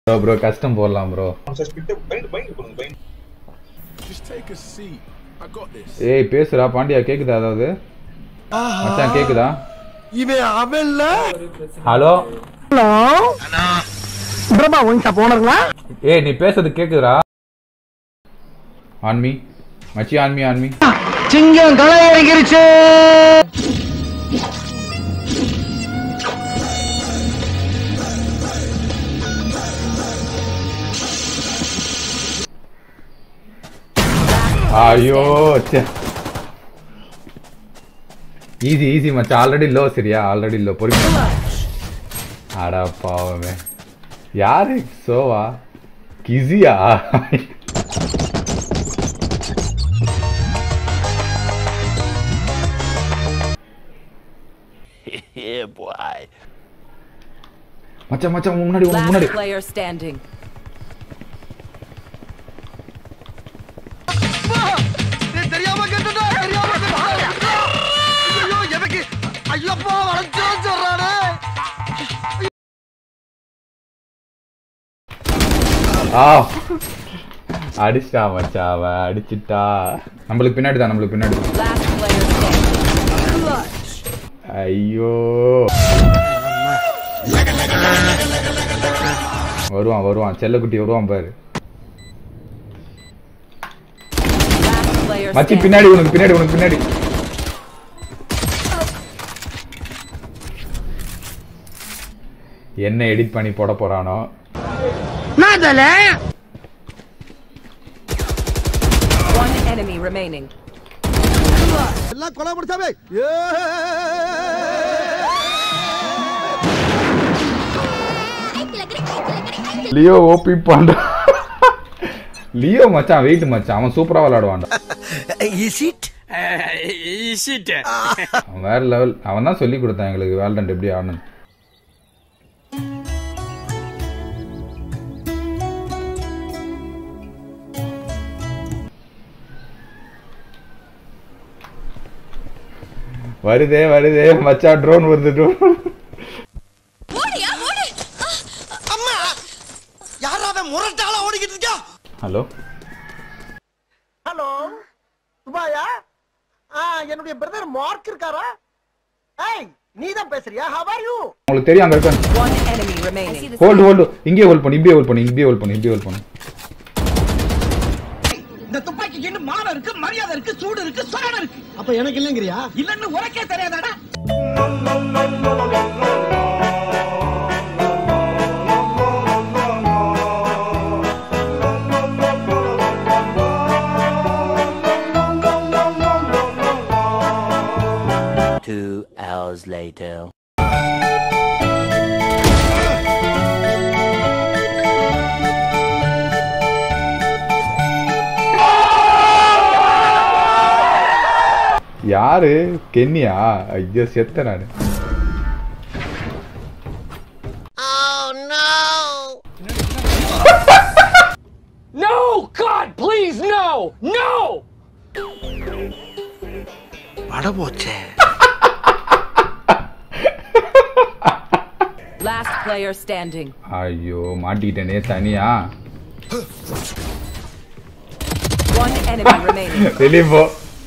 bro custom போடலாம் bro. Just take a seat. I got this. ஏய் பேசுடா பாண்டியா கேக்குதா அதாவது? மச்சான் கேக்குதா? இவன் அவன்ல. ஹலோ. ஹலோ. அண்ணா. பிரபா ஒன் ஷாப் ஓனருங்களா? ஏய் நீ பேசுறது கேக்குதுடா? On me. மச்சி ஆன் மீ. சிங்கம் களை இறங்கிருச்சு. ஐயோ ஈஸி மச்சான் ஆல்ரெடி லோ சரியா ஆல்ரெடி லோ பொறுமையா அடா பாவமே யாரு சோவா கிசியா Yeah boy மச்சான் முன்னாடி player standing அடிச்சிட்டா மச்சாவ அடிச்சிட்டா நம்மளுக்கு பின்னாடி தான் ஐயோ வருவான் செல்லக்குட்டி வருவான் பாரு மச்சி பின்னாடி உனக்கு பின்னாடி என்ன எடிட் பண்ணி போட போறானோ one enemy remaining எல்லாம் கொலை முடிச்சாவே லியோ ஓபி பாண்டா லியோ மச்சான் வெயிட் மச்சான் அவன் சூப்பரா விளையாடுவான்டா Is it அவன் வேற லெவல் அவன் தான் சொல்லி கொடுத்தான் எங்களுக்கு வேலண்ட் எப்படி ஆடணும் வருதே மச்சா ட்ரோன் வருது ட்ரோன் ஓடியா ஓடு அம்மா யாராவே முரட்டால ஓடிக்கிட்டு இருக்கா ஹலோ சுபாயா என்னுடைய பிரதர் மார்க் இருக்காரா ஏய் நீ தான் பேசுறியா how are you உங்களுக்கு தெரியும் அங்க இருக்கான் one enemy remaining ஹோல்ட் இங்கே ஹோல்ட் பண்ணு இந்த துப்பாக்கிக்கு என்ன மானம் இருக்கு மரியாதை இருக்கு சூடு இருக்கு சோறு இருக்கு அப்ப எனக்கு இல்லங்கறியா இல்லன்னு உனக்கே தெரியாதாடா Two hours later யாரு கென்னியா ஐயோ செத்த நானு No god please no வட போச்சே last player standing ஐயோ மாட்டிட்டேனே தனியா one enemy remaining வெளிய போ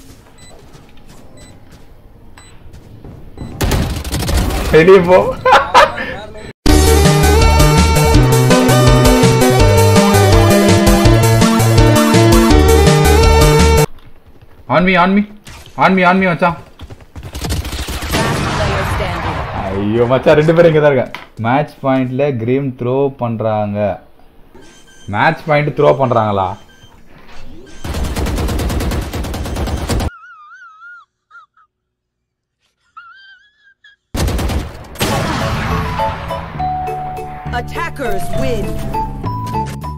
ஆன் மீ மச்சான் ஐயோ மச்சான் ரெண்டு பேரும் இங்க தான் இருக்காங்க மேட்ச் பாயிண்ட்ல கிரீம் த்ரோ பண்றாங்களா attackers win